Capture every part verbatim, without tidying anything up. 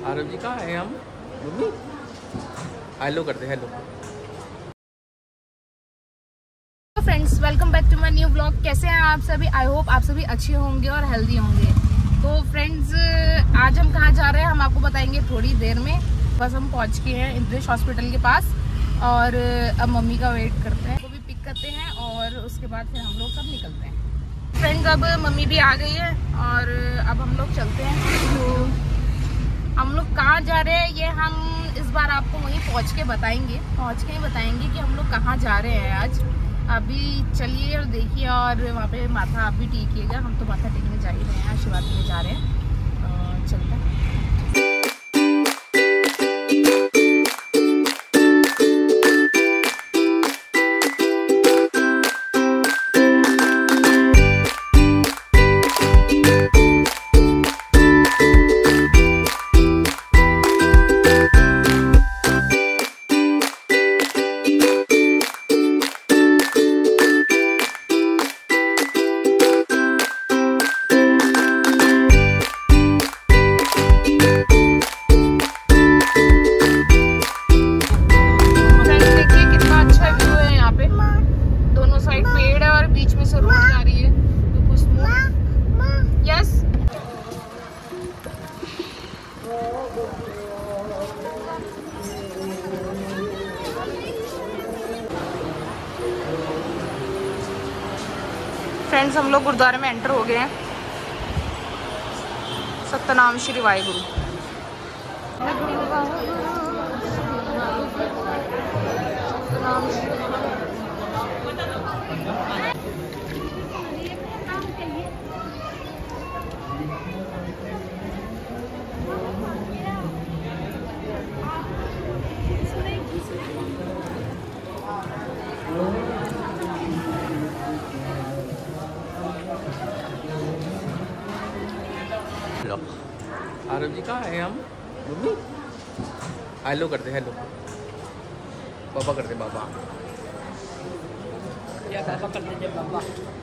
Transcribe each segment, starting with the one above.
आरव जी कहाँ हैं हम? मम्मी हेलो करते hello. Friends welcome back to my new blog. कैसे हैं आप सभी? आई होप आप सभी अच्छे होंगे और हेल्दी होंगे। तो फ्रेंड्स आज हम कहाँ जा रहे हैं हम आपको बताएंगे थोड़ी देर में। बस हम पहुँच गए हैं इंद्रेश हॉस्पिटल के पास और अब मम्मी का वेट करते हैं, वो भी पिक करते हैं और उसके बाद फिर हम लोग सब निकलते हैं। फ्रेंड्स अब मम्मी भी आ गई है और अब हम लोग चलते हैं। तो हम लोग कहाँ जा रहे हैं ये हम इस बार आपको वहीं पहुँच के बताएंगे, पहुँच के ही बताएंगे कि हम लोग कहाँ जा रहे हैं आज। अभी चलिए और देखिए और वहाँ पे माथा आप भी टेकिएगा। हम तो माथा टेकने जा ही रहे हैं, आशीर्वाद लेने जा रहे हैं। चलते हैं। फ्रेंड्स हम लोग गुरुद्वारे में एंटर हो गए हैं। सतनाम श्री वाहिगुरु। सतनाम श्री आरव जी कहाँ हैं हम? मम्मी हेलो करते हेलो। पापा करते बाबा। या पापा करते जब बाबा।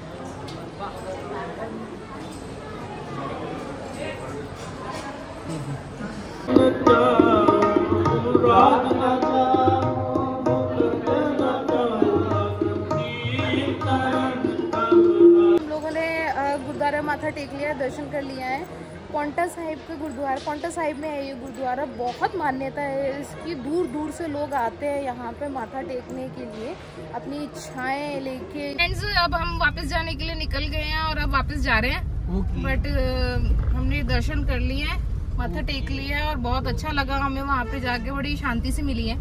हम लोगों ने गुरुद्वारा माथा टेक लिया, दर्शन कर लिया है। पौंटा साहिब के गुरुद्वारा, पौंटा साहिब में है ये गुरुद्वारा। बहुत मान्यता है इसकी, दूर दूर से लोग आते हैं यहाँ पे माथा टेकने के लिए, अपनी इच्छाएं लेके। फ्रेंड्स अब हम वापस जाने के लिए निकल गए हैं और अब वापस जा रहे हैं। बट हमने दर्शन कर लिए हैं, माथा टेक लिया है और बहुत अच्छा लगा हमें वहाँ पे जाके, बड़ी शांति से मिली है।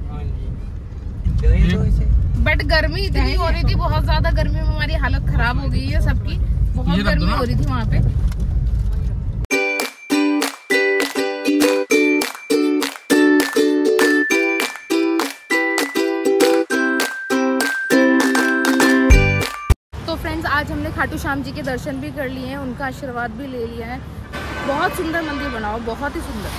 बट गर्मी इतनी हो रही थी, बहुत ज्यादा गर्मी में हमारी हालत खराब हो गई है सबकी, बहुत गर्मी हो रही थी वहाँ पे। आज हमने खाटू श्याम जी के दर्शन भी कर लिए हैं, उनका आशीर्वाद भी ले लिया है। बहुत सुंदर मंदिर बना हुआ, बहुत ही सुंदर।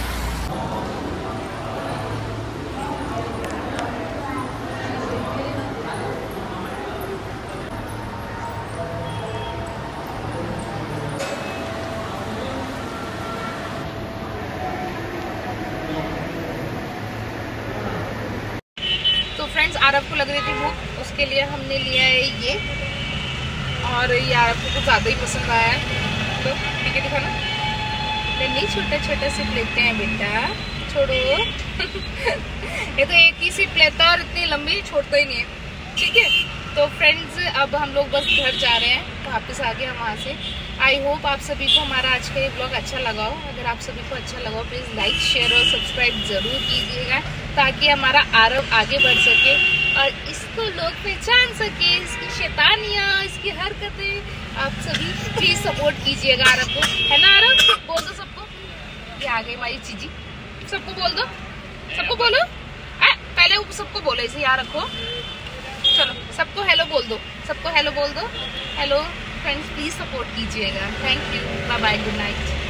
तो फ्रेंड्स आरव को लग रही थी भूख, उसके लिए हमने लिया है ये, और ये आपको कुछ ज़्यादा ही पसंद आया है तो ठीक है दिखाना। नहीं छोटा छोटा सिप लेते हैं बेटा, छोड़ो। ये तो एक ही सिप लेता है और इतनी लंबी छोड़ता ही नहीं है, ठीक है। तो फ्रेंड्स अब हम लोग बस घर जा रहे हैं, वापस आ गए हम वहाँ से। आई होप आप सभी को हमारा आज का ये ब्लॉग अच्छा लगा हो। अगर आप सभी को अच्छा लगा हो प्लीज़ लाइक शेयर और सब्सक्राइब ज़रूर कीजिएगा, ताकि हमारा आरव आगे बढ़ सके और इसको लोग पहचान सके, इसकी शैतानियाँ, इसकी हरकतें। आप सभी प्लीज़ सपोर्ट कीजिएगा आरव को, है ना आरव? बोल दो सबको, ये आ गई हमारी चीजी। सबको बोल दो, सबको बोलो। आ, पहले सबको बोलो, इसे याद रखो। चलो सबको हेलो बोल दो, सबको हेलो बोल दो। हेलो फ्रेंड्स, प्लीज़ सपोर्ट कीजिएगा। Thank you, bye bye, good night.